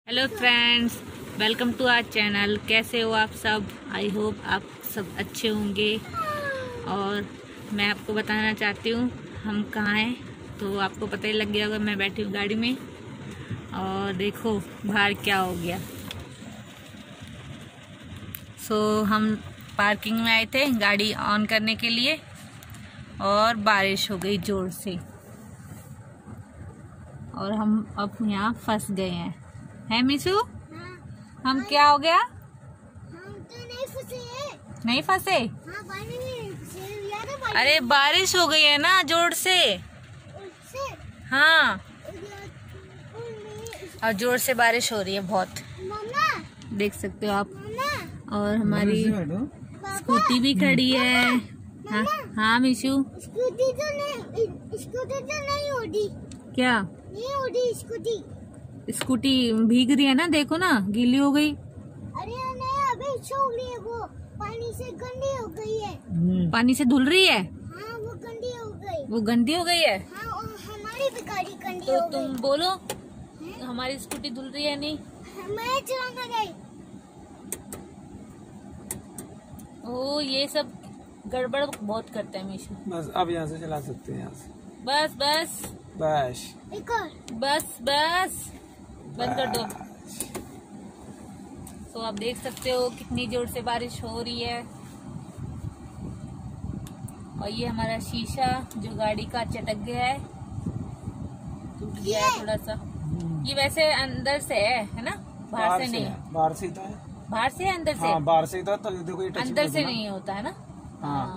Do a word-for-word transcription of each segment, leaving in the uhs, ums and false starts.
Hello friends, welcome to our channel. कैसे हो आप सब? आई होप आप सब अच्छे होंगे। और मैं आपको बताना चाहती हूँ हम कहाँ हैं, तो आपको पता ही लग गया होगा। मैं बैठी हूँ गाड़ी में और देखो बाहर क्या हो गया। सो हम पार्किंग में आए थे गाड़ी ऑन करने के लिए और बारिश हो गई ज़ोर से और हम अब यहाँ फंस गए हैं। है मीशू? हाँ, हम क्या हो गया? हम तो नहीं फंसे। नहीं फंसे? हाँ, पानी में फंसे। याद है पानी अरे बारिश हो गई है ना जोर से। उससे हाँ, उनमें- और जोर से बारिश हो रही है बहुत, मम्मा देख सकते हो आप। मम्मा और हमारी पापा स्कूटी भी खड़ी है। हाँ हाँ मीशू, स्कूटी तो नहीं स्कूटी तो नहीं उड़ी क्या? नहीं उड़ी स्कूटी। स्कूटी भीग रही है ना, देखो ना, गीली हो गई। अरे नहीं, अभी सूख रही है। वो पानी से गंदी हो गई है। पानी से धुल रही है। हाँ, वो गंदी हो गई। वो गंदी हो गई है। हाँ, और हमारी भी गाड़ी गंदी तो हो तुम गई। बोलो हमारी स्कूटी धुल रही है नहीं? मैं चलाना गई। ओ ये सब गड़बड़ बहुत करता है मीशू। बस अब यहाँ से चला सकते हैं। यहाँ से बस बस बस एक और बस बस बंद कर दो। तो आप देख सकते हो कितनी जोर से बारिश हो रही है। और ये हमारा शीशा जो गाड़ी का चटक गया है, टूट गया है थोड़ा सा। ये वैसे अंदर से है है ना, बाहर से नहीं है। है। बाहर से ही तो है। बाहर से है अंदर से? हाँ, बाहर से ही तो, तो देखो ये टच अंदर से ना। नहीं होता है ना। हाँ।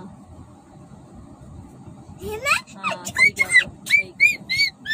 है ना? हाँ सही कह रहे हो, सही कह रहे हो।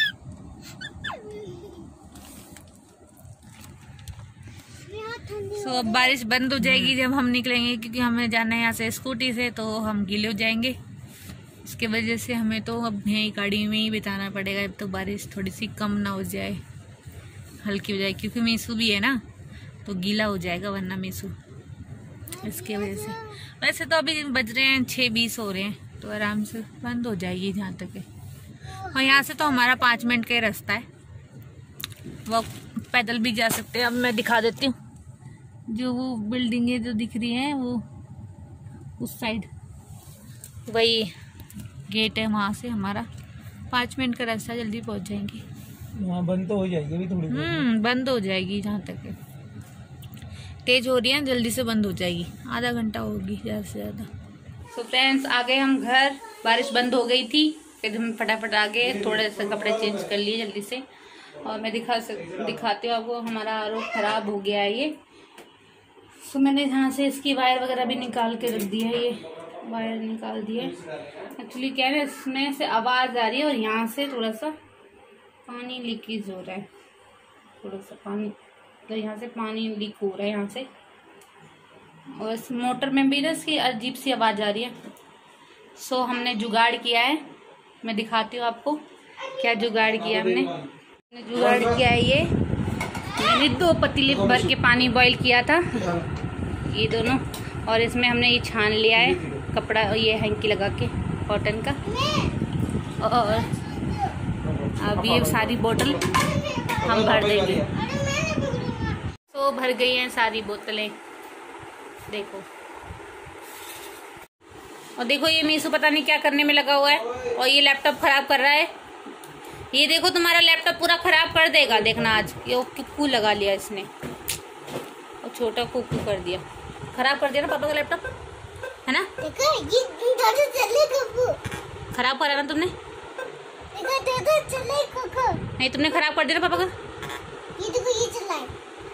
यहाँ ठंडी सो अब बारिश बंद हो जाएगी जब हम निकलेंगे, क्योंकि हमें जाना है यहाँ से स्कूटी से, तो हम गीले हो जाएंगे। इसके वजह से हमें तो अब यहीं गाड़ी में ही बिताना पड़ेगा जब तक तो बारिश थोड़ी सी कम ना हो जाए, हल्की हो जाए, क्योंकि मीशू भी है ना तो गीला हो जाएगा वरना मीशू, इसके वजह से। वैसे तो अभी बज रहे हैं छः बीस हो रहे हैं, तो आराम से बंद हो जाएगी जहाँ तक है। और यहाँ से तो हमारा पाँच मिनट का ही रास्ता है, वो पैदल भी जा सकते हैं। अब मैं दिखा देती हूँ, जो वो बिल्डिंगें जो दिख रही हैं वो उस साइड, वही गेट है, वहाँ से हमारा पाँच मिनट का रास्ता, जल्दी पहुँच जाएंगे। वहाँ बंद तो हो जाएगी अभी थोड़ी देर में। हम्म बंद हो जाएगी, जहाँ तक है तेज हो रही है जल्दी से बंद हो जाएगी, आधा घंटा होगी ज़्यादा से ज़्यादा। तो फ्रेंड्स आ गए हम घर, बारिश बंद हो गई थी, फिर हम फटाफट आ गए, थोड़े से कपड़े चेंज कर लिए जल्दी से। और मैं दिखा सक दिखाती हूँ आपको, हमारा आर ओ खराब हो गया है ये। तो मैंने यहाँ से इसकी वायर वगैरह भी निकाल के रख दी है, ये वायर निकाल दी है। एक्चुअली क्या है, इसमें से आवाज़ आ रही है और यहाँ से थोड़ा सा पानी लीकेज हो रहा है, थोड़ा सा पानी, तो यहाँ से पानी लीक हो रहा है यहाँ से। और इस मोटर में भी ना इसकी अजीब सी आवाज़ आ रही है। सो हमने जुगाड़ किया है, मैं दिखाती हूँ आपको क्या जुगाड़ किया हमने। हमने जुगाड़ किया है, ये मैंने दो पतीले भर के पानी बॉईल किया था, ये दोनों, और इसमें हमने ये छान लिया है कपड़ा, ये हैंकी लगा के कॉटन का। और अब ये सारी बोतल हम भर देंगे। तो भर गई हैं सारी बोतलें, देखो। और देखो ये मीशू पता नहीं क्या करने में लगा हुआ है, और ये लैपटॉप खराब कर रहा है। ये देखो तुम्हारा लैपटॉप पूरा खराब कर देगा, देखना आज ये कुक्कू लगा लिया इसने, और छोटा कुक्कू कर दिया, खराब कर दिया ना पापा का लैपटॉप, है ना? देखो ये दादा चले कुकू। खराब करा ना तुमने? देखो दादा चले कुकू। नहीं, तुमने खराब कर दिया ना पापा का। ये देखो ये चलाए।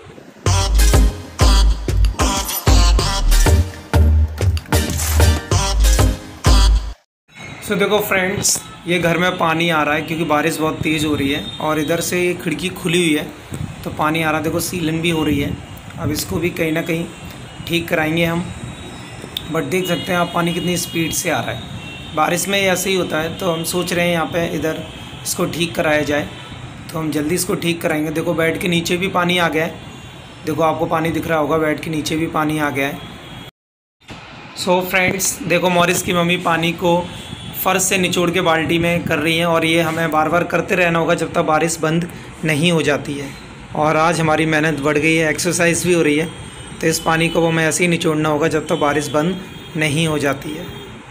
सो देखो फ्रेंड्स, ये घर में पानी आ रहा है क्योंकि बारिश बहुत तेज़ हो रही है, और इधर से ये खिड़की खुली हुई है तो पानी आ रहा है। देखो सीलन भी हो रही है, अब इसको भी कहीं ना कहीं ठीक कराएंगे हम। बट देख सकते हैं आप पानी कितनी स्पीड से आ रहा है। बारिश में ऐसे ही होता है, तो हम सोच रहे हैं यहाँ पे इधर इसको ठीक कराया जाए, तो हम जल्दी इसको ठीक कराएंगे। देखो बेड के नीचे भी पानी आ गया है, देखो आपको पानी दिख रहा होगा, बेड के नीचे भी पानी आ गया है। सो फ्रेंड्स देखो, मॉरिस की मम्मी पानी को फर्श से निचोड़ के बाल्टी में कर रही हैं, और ये हमें बार बार करते रहना होगा जब तक बारिश बंद नहीं हो जाती है। और आज हमारी मेहनत बढ़ गई है, एक्सरसाइज भी हो रही है। तो इस पानी को वो हमें ऐसे ही निचोड़ना होगा जब तक तो बारिश बंद नहीं हो जाती है।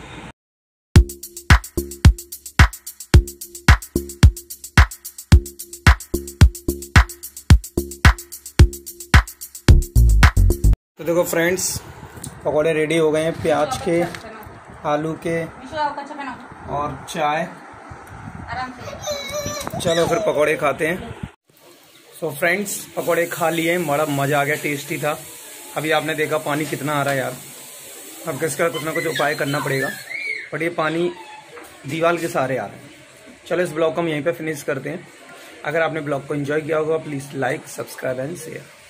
तो देखो फ्रेंड्स, पकौड़े रेडी हो गए हैं, प्याज के, आलू के और चाय। चलो फिर पकौड़े खाते हैं। सो so फ्रेंड्स, पकौड़े खा लिए, बड़ा मज़ा आ गया, टेस्टी था। अभी आपने देखा पानी कितना आ रहा है यार। अब किसका कुछ ना कुछ उपाय करना पड़ेगा, बट ये पानी दीवार के सहारे आ रहा है। चलो इस ब्लॉग को हम यहीं पे फिनिश करते हैं। अगर आपने ब्लॉग को एंजॉय किया होगा please like, subscribe and share.